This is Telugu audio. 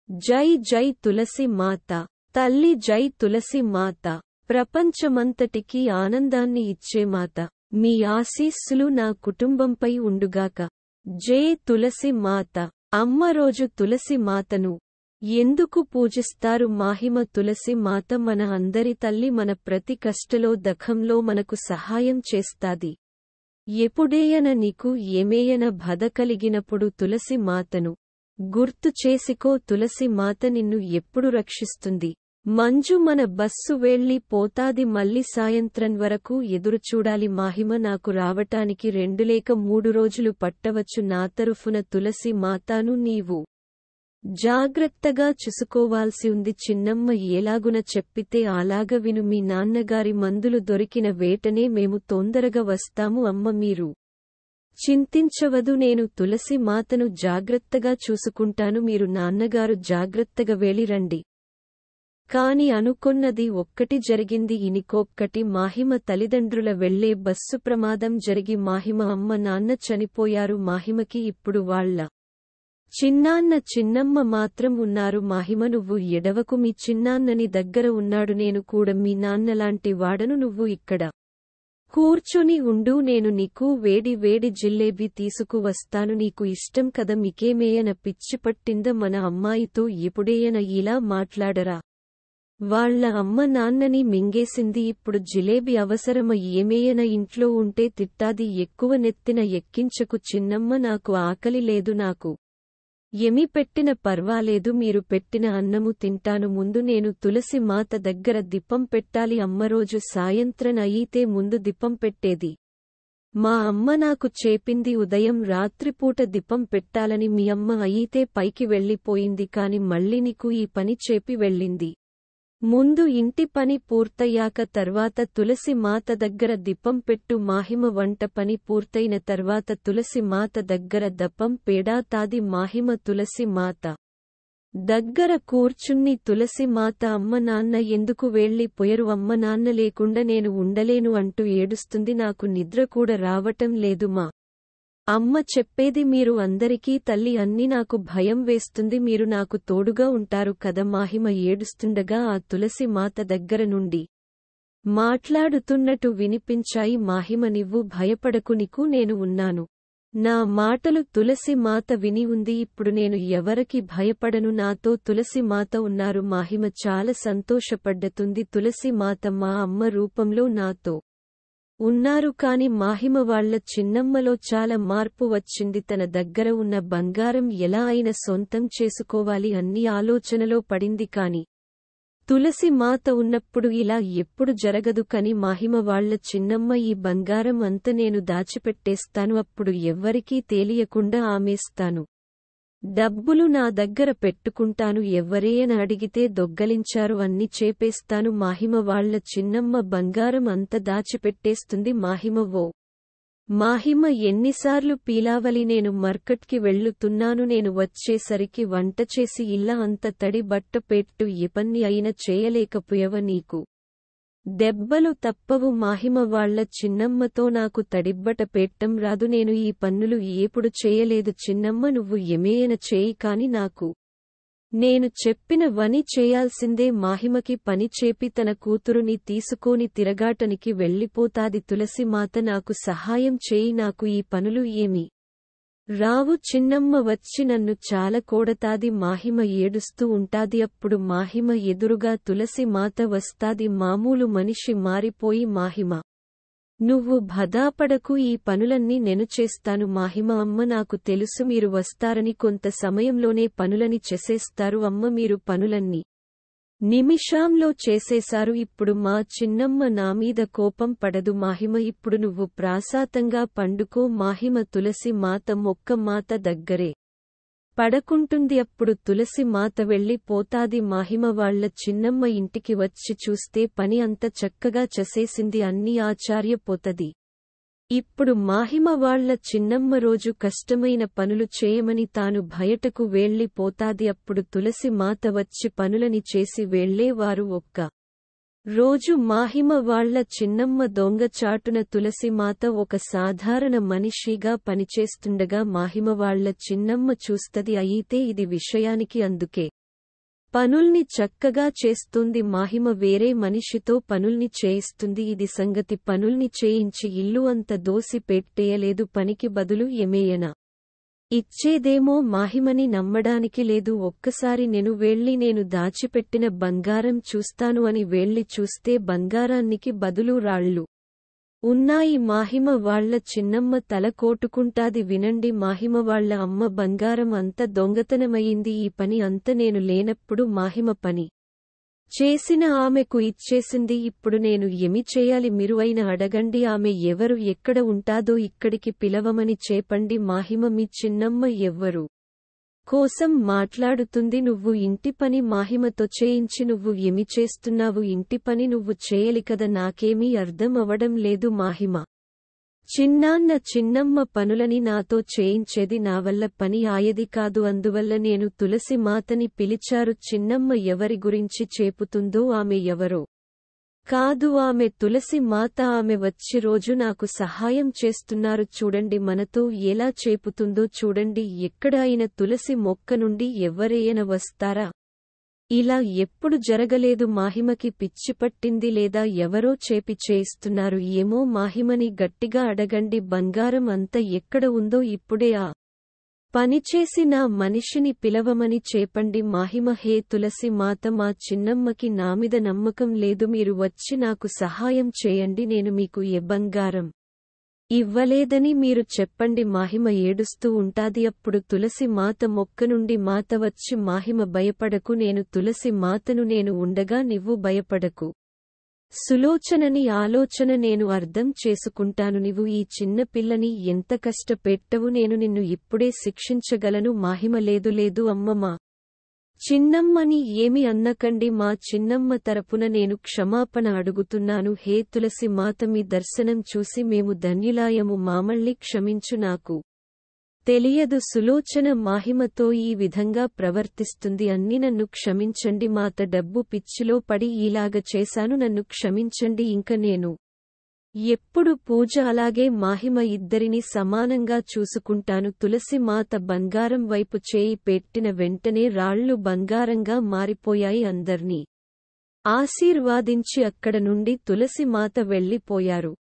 జై జై తులసి మాత, తల్లి జై తులసి మాత, ప్రపంచమంతటికీ ఆనందాన్ని ఇచ్చే మాత, మీ ఆశీస్సులు నా కుటుంబంపై ఉండుగాక. జై తులసి మాత. అమ్మ రోజు తులసి మాతను ఎందుకు పూజిస్తారు? మహిమ. తులసి మాత మన అందరి తల్లి. మన ప్రతి కష్టలో దుఃఖంలో మనకు సహాయం చేస్తాది. ఎప్పుడేయన నీకు ఏమేయన బాధ కలిగినప్పుడు తులసి మాతను గుర్తు చేసుకో. తులసి మాత నిన్ను ఎప్పుడు రక్షిస్తుంది. మంజు మన బస్సు వెళ్ళి పోతాది, మళ్ళీ సాయంత్రం వరకు ఎదురుచూడాలి. మహిమ. నాకు రావటానికి 2 లేక 3 రోజులు పట్టవచ్చు. నా తరఫున తులసి మాతను నీవు జాగ్రత్తగా చూసుకోవాల్సి ఉంది. చిన్నమ్మ ఎలాగున చెప్పితే అలాగ విను. మీ నాన్నగారి మందులు దొరికిన వేటనే మేము తొందరగా వస్తాము. అమ్మ మీరు చింతించవదు, నేను తులసి మాతను జాగ్రత్తగా చూసుకుంటాను. మీరు నాన్నగారు జాగ్రత్తగా వెళ్ళిరండి. కాని అనుకొన్నది ఒక్కటి జరిగింది. ఇనికొక్కటి. మహిమ తల్లిదండ్రుల వెళ్లే బస్సు ప్రమాదం జరిగి మహిమ అమ్మ నాన్న చనిపోయారు. మహిమకి ఇప్పుడు వాళ్ళ చిన్నాన్న చిన్నమ్మ మాత్రం ఉన్నారు. మహిమ నువ్వు ఎడవకు, మీ చిన్నాన్నని దగ్గర ఉన్నాడు. నేను కూడా మీ నాన్నలాంటి వాడను. నువ్వు ఇక్కడ కూర్చొని ఉండు, నేను నీకు వేడి వేడి జిలేబీ తీసుకువస్తాను. నీకు ఇష్టం కదా. మీకేమేయన పిచ్చి పట్టిందా? మన అమ్మాయితో ఎప్పుడేయన ఇలా మాట్లాడరా? వాళ్ళ అమ్మ నాన్నని మింగేసింది, ఇప్పుడు జిలేబీ అవసరమ? ఏమేయన ఇంట్లో ఉంటే తిట్టాది. ఎక్కువ నెత్తిన ఎక్కించకు చిన్నమ్మ. నాకు ఆకలి లేదు. నాకు ఏమి పెట్టిన పర్వాలేదు, మీరు పెట్టిన అన్నము తింటాను. ముందు నేను తులసి మాత దగ్గర దీపం పెట్టాలి. అమ్మ రోజు సాయంత్రం అయితే ముందు దీపం పెట్టేది. మా అమ్మ నాకు చెప్పింది ఉదయం రాత్రిపూట దీపం పెట్టాలని. మీ అమ్మ అయితే పైకి వెళ్ళిపోయింది, కాని మళ్ళీ నీకు ఈ పని చెప్పి వెళ్ళింది. ముందు ఇంటి పని పూర్తయ్యాక తర్వాత తులసి మాత దగ్గర దీపం పెట్టు. మహిమ వంట పని పూర్తయిన తర్వాత తులసి మాత దగ్గర దీపం పెడతాది. మహిమ తులసి మాత దగ్గర కూర్చున్ని తులసి మాత అమ్మ నాన్న ఎందుకు వెళ్ళిపోయారు? అమ్మ నాన్న లేకుండా నేను ఉండలేను అంటూ ఏడుస్తుంది. నాకు నిద్ర కూడా రావటం లేదు. మా అమ్మ చెప్పేది మీరు అందరికీ తల్లి. అన్ని నాకు భయం వేస్తుంది. మీరు నాకు తోడుగా ఉంటారు కదా. మహిమ ఏడుస్తుండగా ఆ తులసి మాత దగ్గర నుండి మాట్లాడుతున్నట్టు వినిపించాయి. మహిమ నీవు భయపడకు, నీకు నేను ఉన్నాను. నా మాటలు తులసి మాత విని ఉంది. ఇప్పుడు నేను ఎవరికి భయపడను, నాతో తులసి మాత ఉన్నారు. మహిమ చాలా సంతోషపడ్డతుంది. తులసి మాత మా అమ్మ రూపంలో నాతో ఉన్నారు. కాని మహిమ వాళ్ళ చిన్నమ్మలో చాలా మార్పు వచ్చింది. తన దగ్గర ఉన్న బంగారం ఎలా అయినా సొంతం చేసుకోవాలి అన్ని ఆలోచనలో పడింది. కాని తులసి మాత ఉన్నప్పుడు ఇలా ఎప్పుడు జరగదు. కాని మహిమ వాళ్ళ చిన్నమ్మ ఈ బంగారం అంతా నేను దాచిపెట్టేస్తాను, అప్పుడు ఎవ్వరికీ తెలియకుండా ఆమేస్తాను. డబ్బులు నా దగ్గర పెట్టుకుంటాను. ఎవరేయన అడిగితే దొంగలించారు అన్ని చేపేస్తాను. మహిమ వాళ్ళ చిన్నమ్మ బంగారం అంత దాచిపెట్టేస్తుంది. మహిమ ఎన్నిసార్లు పీలావలి, నేను మార్కెట్కి వెళ్ళుతున్నాను. నేను వచ్చేసరికి వంట చేసి ఇల్లా అంత తడి బట్ట పెట్టు. ఏ పని అయినా చేయలేకపోయావ? నీకు దెబ్బలు తప్పవు. మహిమ వాళ్ళ చిన్నమ్మతో నాకు తడిబ్బట పెట్టం రాదు. నేను ఈ పన్నులు ఎప్పుడు చేయలేదు. చిన్నమ్మ నువ్వు ఏమేయన చేయి, కాని నాకు నేను చెప్పిన వని చేయాల్సిందే. మహిమకి పని చేపి తన కూతురుని తీసుకొని తిరగాటానికి వెళ్ళిపోతాది. తులసి మాత నాకు సహాయం చేయి, నాకు ఈ పనులు ఏమి రావు. చిన్నమ్మ వచ్చి నన్ను చాలా కొడతాది. మహిమ ఏడుస్తూ ఉంటాది. అప్పుడు మహిమ ఎదురుగా తులసి మాత వస్తాది. మామూలు మనిషి మారిపోయి మహిమ నువ్వు బాధపడకు, ఈ పనులన్నీ నేను చేస్తాను. మహిమ అమ్మ నాకు తెలుసు మీరు వస్తారని, కొంత సమయంలోనే పనులని చేసేస్తారు. అమ్మ మీరు పనులన్నీ నిమిషంలో చేసేశారు. ఇప్పుడు మా చిన్నమ్మ నా మీద కోపం పడదు. మహిమ ఇప్పుడు నువ్వు ప్రశాంతంగా పండుకో. మహిమ తులసి మాత మొక్క మాత దగ్గరే పడుకుంటుంది. అప్పుడు తులసి మాత వెళ్ళిపోతాది. మహిమ వాళ్ళ చిన్నమ్మ ఇంటికి వచ్చి చూస్తే పని అంత చక్కగా చేసేసింది, అన్నీ ఆశ్చర్యపోతది. ఇప్పుడు మహిమ వాళ్ళ చిన్నమ్మ రోజు కష్టమైన పనులు చేయమని తాను బయటకు వెళ్ళిపోతాది. అప్పుడు తులసి మాత వచ్చి పనులని చేసి వెళ్ళేవారు. ఒక్క రోజు మహిమ వాళ్ళ చిన్నమ్మ దొంగచాటున తులసి మాత ఒక సాధారణ మనిషిగా పనిచేస్తుండగా మహిమ వాళ్ళ చిన్నమ్మ చూస్తది. అయితే ఇది విషయానికి అందుకే పనుల్ని చక్కగా చేస్తుంది. మాహిమ వేరే మనిషితో పనుల్ని చేయిస్తుంది. ఇది సంగతి. పనుల్ని చేయించి ఇల్లు అంత దోసి పెట్టేయలేదు. పనికి బదులు ఏమేయనా ఇచ్చేదేమో మాహిమని నమ్మడానికి లేదు. ఒక్కసారి నేను దాచిపెట్టిన బంగారం చూస్తాను అని వెళ్ళి చూస్తే బంగారానికి బదులు రాళ్ళు ఉన్నాయి. మాహిమ వాళ్ళ చిన్నమ్మ తల కోటుకుంటాది. వినండి, మాహిమ వాళ్ళ అమ్మ బంగారం అంత దొంగతనమయింది. ఈ పని అంత నేను లేనప్పుడు మాహిమ పని చేసిన ఆమెకు ఇచ్చేసింది. ఇప్పుడు నేను ఏమి చేయాలి? మీరు అయినా అడగండి. ఆమె ఎవరు, ఎక్కడ ఉంటాదో ఇక్కడికి పిలవమని చెప్పండి. మాహిమ మీ చిన్నమ్మ ఎవ్వరు కోసం మాట్లాడుతుంది. నువ్వు ఇంటి పని మాహిమతో చేయించి నువ్వు ఏమి చేస్తున్నావు? ఇంటి పని నువ్వు చేయలి కదా. నాకేమీ అర్థం అవడం లేదు. మాహిమ చిన్నమ్మ పనులని నాతో చేయించేది. నా వల్ల పని ఆయది కాదు. అందువల్ల నేను తులసి మాతని పిలిచారు. చిన్నమ్మ ఎవరి గురించి చెప్పుతుందో ఆమె ఎవరో కాదు, ఆమె తులసి మాత. ఆమె వచ్చి రోజు నాకు సహాయం చేస్తున్నారు. చూడండి మనతో ఎలా చెప్పుతుందో చూడండి. ఎక్కడ అయినా తులసి మొక్క నుండి ఎవ్వరేయన వస్తారా? ఇలా ఎప్పుడు జరగలేదు. మాహిమకి పిచ్చి పట్టింది లేదా ఎవరో చేయిస్తున్నారు ఏమో. మాహిమని గట్టిగా అడగండి. బంగారం అంతా ఎక్కడ ఉందో ఇప్పుడే ఆ పనిచేసి నా మనిషిని పిలవమని చెప్పండి. మాహిమ హే తులసి మాత, మా చిన్నమ్మకి నామీద నమ్మకం లేదు. మీరు వచ్చి నాకు సహాయం చేయండి. నేను మీకు ఏ బంగారం ఇవ్వలేదని మీరు చెప్పండి. మాహిమ ఏడుస్తూ ఉంటాది. అప్పుడు తులసి మాత మొక్క నుండి మాత వచ్చి, మాహిమ భయపడకు, నేను తులసి మాతను, నేను ఉండగా నువ్వు భయపడకు. సులోచనని ఆలోచన నేను అర్థం చేసుకుంటాను. నీవు ఈ చిన్న పిల్లని ఎంత కష్టపెట్టవు. నేను నిన్ను ఇప్పుడే శిక్షించగలను. మాహిమ లేదు అమ్మమ్మా, చిన్నమ్మని ఏమి అన్నకండి. మా చిన్నమ్మ తరపున నేను క్షమాపణ అడుగుతున్నాను. హే తులసి మాత, మీ దర్శనం చూసి మేము ధన్యులాయము. మామల్ని క్షమించు. నాకు తెలియదు. సులోచన మాహిమతో ఈ విధంగా ప్రవర్తిస్తుంది. అన్ని నన్ను క్షమించండి మాత. డబ్బు పిచ్చిలో పడి ఇలాగ చేశాను. నన్ను క్షమించండి. ఇంక నేను ఎప్పుడు పూజ అలాగే మాహిమ ఇద్దరిని సమానంగా చూసుకుంటాను. తులసి మాత బంగారం వైపు చేయి పెట్టిన వెంటనే రాళ్ళు బంగారంగా మారిపోయాయి. అందర్నీ ఆశీర్వాదించి అక్కడ నుండి తులసి మాత వెళ్ళిపోయారు.